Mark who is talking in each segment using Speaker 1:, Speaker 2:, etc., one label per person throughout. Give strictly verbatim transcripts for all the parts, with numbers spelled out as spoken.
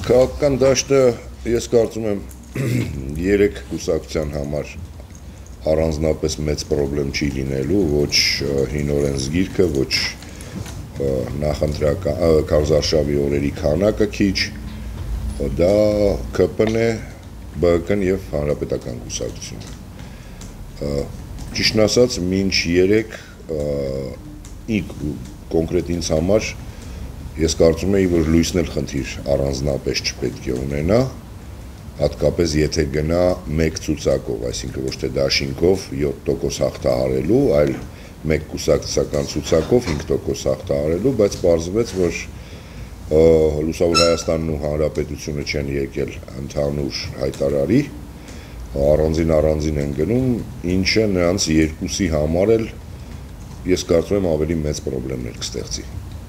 Speaker 1: Քաղաքական դաշտը ես կարծում եմ երեք կուսակցության համար առանձնապես մեծ պրոբլեմ չի լինելու, ոչ հին օրենսգիրքը, ոչ նախընտրական քարոզարշավի օրերի քանակը քիչ, դա K P N-ն է, B K N-ն եւ Հանրապետական կուսակցությունը։ Ճիշտն ասած, մինչ երեք կոնկրետ ինձ համար ես կարծում եի, որ լույսն էլ խնդիր առանձնապես չպետք է ունենա, հատկապես եթե գնա մեկ ցուցակով, այսինքն ոչ թե դաշինքով յոթ տոկոս հաղթահարելու, այլ մեկ կուսակցական ցուցակով հինգ տոկոս հաղթահարելու, բայց պարզվեց, որ Լուսավոր Հայաստանն ու Հանրապետությունը չեն եկել ընդհանուր հայտարարի, առանձին առանձին են գնում, ինչը նրանց երկուսի համար էլ ես կարծում եմ ավելի մեծ պրոբլեմներ կստեղծի։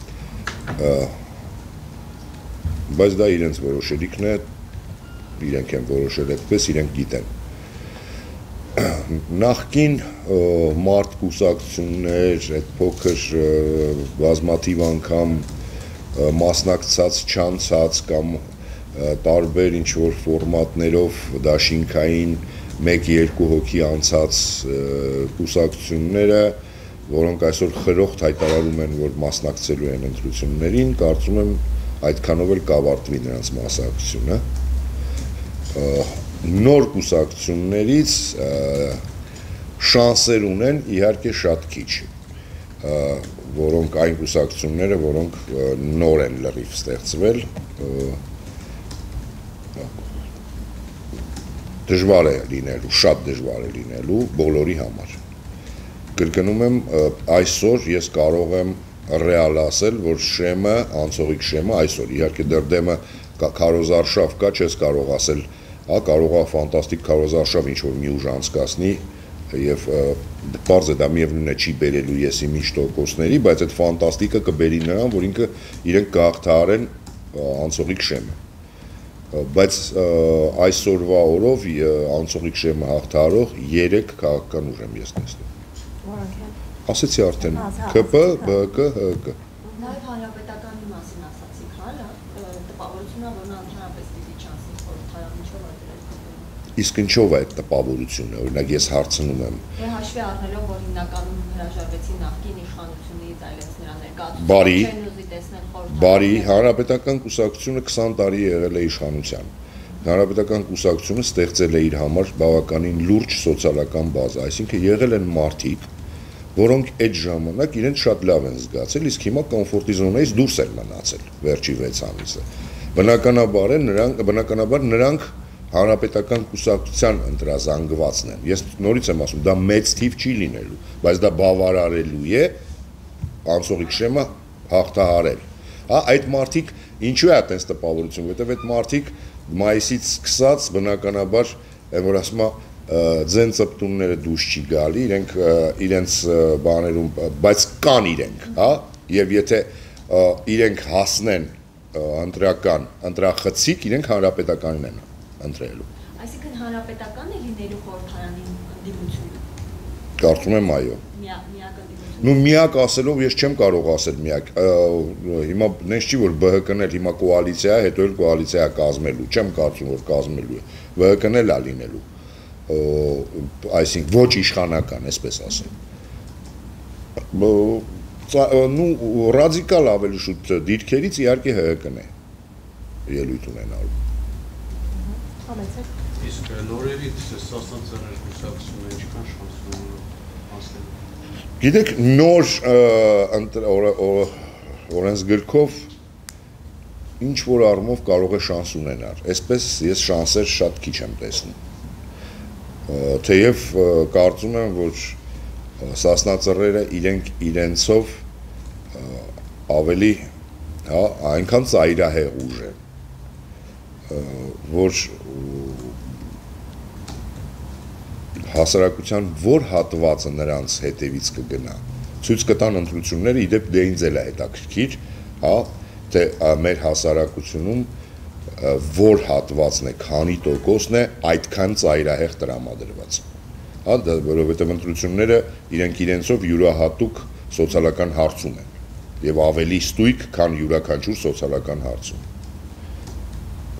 Speaker 1: Բայց դա իրենց որոշելիքն է, իրենք են որոշել այդպես, իրենք գիտեն։ Նախկին մարդ կուսակցություններ, այդ փոքր բազմաթիվ անգամ մասնակցած, չանցած կամ տարբեր ինչ-որ ֆորմատներով դաշինքային մեկ-երկու հոգի անցած կուսակցությունները, որոնք այսօր խրոխտ հայտարարում են, որ մասնակցելու են ընտրություններին, կարծում եմ այդքանով էլ կավարտվի նրանց մասնակցությունը։ Նոր կուսակցություններից շանսեր ունեն իհարկե շատ քիչ, որոնք այն կուսակցությունները, որոնք նոր են լրիվ ստեղծվել, դժվար է լինելու, շատ դժվար է լինելու բոլորի համար։ Կրկնում եմ, այսօր ես կարող եմ ռեալ ասել, որ շեմը, անցողիկ շեմը այսօր, իհարկե դեռ դեմը քարոզարշավ կա, չես կարող ասել, հա, կարող է ֆանտաստիկ քարոզարշավ ինչ-որ մի ուժ անցկացնի եւ պարզ է դա միևնույն է չի բերելու եսի միջ տոկոսների, բայց այդ ֆանտաստիկը կբերի նրան, որ ինքը իրենք կհաղթահարեն անցողիկ շեմը։ Բայց այսօրվա օրով անցողիկ շեմը հաղթահարող երեք քաղաքական ուժ եմ ես տեսնում։ Ասեցի արդեն K P, B K, H K։
Speaker 2: Նաև հանրապետականի մասին ասացիք, հա, տպավորությունն է, որ նա ընդհանրապես պիտի չանցնի խորհրդարան, ինչով է դրել։
Speaker 1: Իսկ ինչով է այդ տպավորությունը, օրինակ ես հարցնում եմ։
Speaker 2: Դե հաշվի առնելով, որ հիմնականում հրաժարվեցին նախկին իշխանությունից, այլևս նրա ներկայացուցիչները
Speaker 1: Բարի,
Speaker 2: չեն ուզի տեսնել խորհրդարան։
Speaker 1: բարի, հանրապետական կուսակցությունը քսան տարի եղել է իշխանության։ Հանրապետական կուսակցությունը ստեղծել է իր համար բավականին լուրջ սոցիալական բազա, այսինքն եղել են մարդիկ, որոնք այդ ժամանակ իրենց շատ լավ են զգացել, իսկ հիմա կոմֆորտի զոնայից դուրս են մնացել վերջի վեց ամիսը։ Բնականաբար է նրանք, բնականաբար նրանք հանրապետական կուսակցության ընտրազանգվածն են։ Ես նորից եմ ասում, դա մեծ թիվ չի լինելու, բայց դա բավարարելու է անցողիկ շեմը հաղթահարել։ Հա, այդ մարդիկ ինչու է այդպես տպավորություն, որովհետև այդ մարդիկ մայիսից սկսած բնականաբար, որ ասում է ձեն ծպտունները դուրս չի գալի, իրենք իրենց բաներում, բայց կան իրենք, հա, եւ եթե իրենք հասնեն ընտրական, ընտրախցիկ, իրենք հանրապետականին են ընտրելու։
Speaker 2: Այսինքն հանրապետական է լինելու խորհրդարանի ընդդիմությունը։
Speaker 1: Կարծում եմ այո։
Speaker 2: Միակ ընդդիմությունը։
Speaker 1: Ну միակ ասելով ես չեմ կարող ասել միակ, հիմա նենց չի որ B H K-ն էլ հիմա կոալիցիա է, հետո էլ կոալիցիա կազմելու, չեմ կարծում որ կազմելու է, B H K-ն էլ է լինելու, այսինքն ոչ իշխանական, այսպես ասեմ, ну ռադիկալ ավելի շուտ դիրքերից իհարկե H K-ն է ելույթ ունենալու։
Speaker 3: Իսկ նորերից Սասնա Ծռեր կուսակցությունը ինչքան շանս ունի անցնելու։
Speaker 1: Գիտեք, նոր օրենսգրքով ինչ որ առումով կարող է շանս ունենալ, այսպես ես շանսեր շատ քիչ եմ տեսնում, թեև կարծում եմ, որ Սասնա Ծռերը իրենք իրենցով ավելի այնքան ծայրահեղ ուժ են, որ հասարակության որ հատվածը նրանց հետևից կգնա, ցույց կտան ընտրությունները, իդեպ դե ինձ էլ է հետաքրքիր, հա, թե մեր հասարակությունում որ հատվածն է, քանի տոկոսն է այդքան ծայրահեղ տրամադրված, հա, որովհետև ընտրությունները իրենք իրենցով յուրահատուկ սոցիալական հարցում են եւ ավելի ստույգ, քան յուրաքանչյուր սոցիալական հարցում։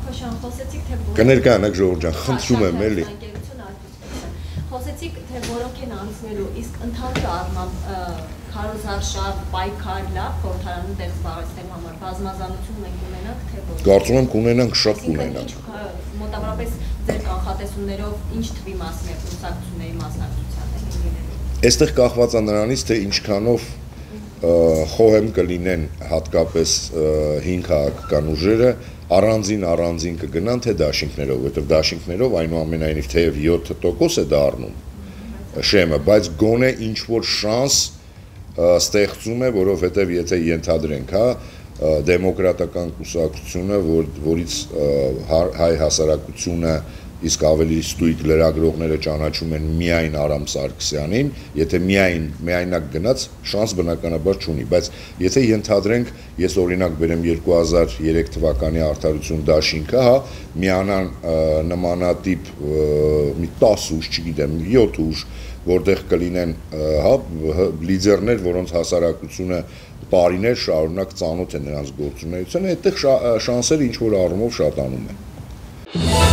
Speaker 2: Քաշան, խոսեցիք թե
Speaker 1: կներկայանեք Ժողովուրդ ջան, խնդրում եմ էլի։
Speaker 2: Խոսեցիք թե որոնք են անցնելու, իսկ ընդհանուր առմամբ քարոզարշավ, պայքար, լավ խորհրդարանում դեր զբաղեցնելու համար բազմազանություն մենք ունենանք, թե ոչ։
Speaker 1: Կարծում եմ կունենանք, շատ կունենանք։
Speaker 2: Մոտավորապես ձեր կանխատեսումներով ինչ թվի մասին է կուսակցությունների մասնակցության է լինելու։
Speaker 1: Այստեղ կախված է նրանից, թե ինչքանով խոհեմ կլինեն հատկապես հին քաղաքական ուժերը, առանձին առանձին կգնան թե դաշինքներով, որովհետև դաշինքներով այնուամենայնիվ թեև յոթ տոկոս է դառնում շեմը, բայց գոնե ինչ-որ շանս ստեղծում է, որովհետև եթե ենթադրենք, հա, դեմոկրատական կուսակցությունը, որ, որից հայ հասարակությունը իսկ ավելի ստույգ լրագրողները ճանաչում են միայն Արամ Սարգսյանին, եթե միայն միայնակ գնաց, շանս բնականաբար չունի, բայց եթե ենթադրենք, ես օրինակ բերեմ երկու հազար երեք թվականի Արդարություն դաշինքը, հա, միանան նմանատիպ մի տասը ուժ, չգիտեմ, յոթ ուժ, որտեղ կլինեն, հա, լիդերներ, որոնց հասարակությունը տարիներ շարունակ ծանոթ է նրանց գործունեությանը, այդտեղ շանսերը ինչ-որ առումով շատանում են։